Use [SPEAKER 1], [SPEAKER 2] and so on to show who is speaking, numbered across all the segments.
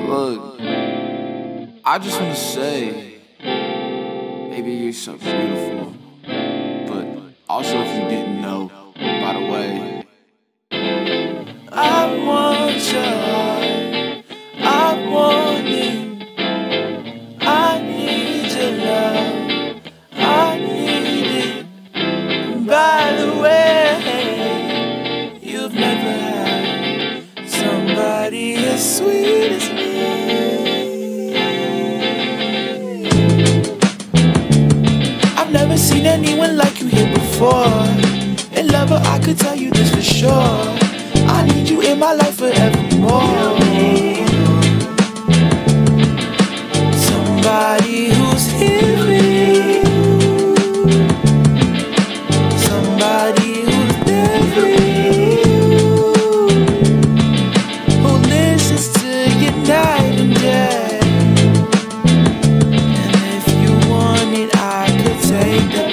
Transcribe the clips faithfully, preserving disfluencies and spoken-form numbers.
[SPEAKER 1] Look, I just wanna say, baby, you're so beautiful. But also, if you didn't know, by the way, I want your heart, I want it, I need your love, I need it. And by the way, you've never had somebody as sweet as me. I've never seen anyone like you here before. And lover, I could tell you this for sure. I need you in my life forevermore. Somebody who's here for you, somebody who's there for you, who listens to you night and day. And if you want it, I could take the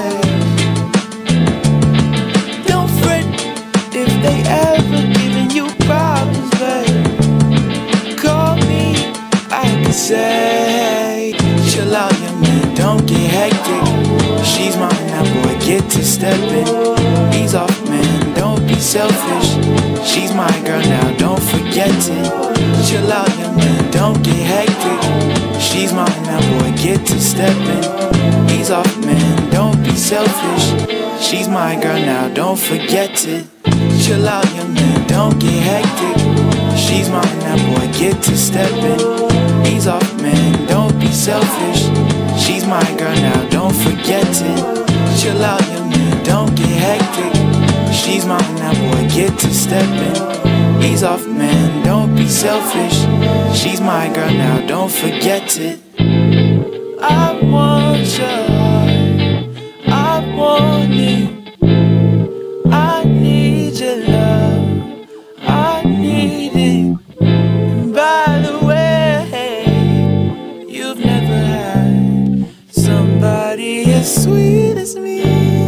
[SPEAKER 1] place. Don't fret if they ever giving you problems, babe. Call me, I can say, chill out, young man, don't get hectic. She's mine now, boy, get to stepping. Ease off, man, don't be selfish. She's my girl now, don't forget it. Chill out, young man, don't get hectic. She's mine now, boy, get to stepping. Ease off, man, don't be selfish. She's my girl now, don't forget it. Chill out, young man, don't get hectic. She's mine now, boy, get to stepping. Ease off, man, don't be selfish. She's my girl now, don't forget it. Chill out, young man, don't get hectic. She's mine now, boy, get to stepping. Ease off, man, don't be selfish. She's my girl now, don't forget it. I want your heart, I want it, I need your love, I need it. And by the way, you've never had somebody as sweet as me.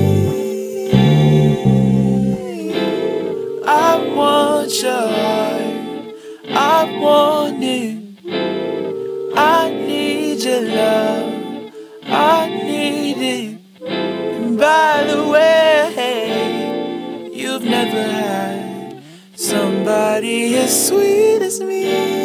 [SPEAKER 1] I want your heart, I want it, I need your love, I need it. And by the way, you've never had somebody as sweet as me.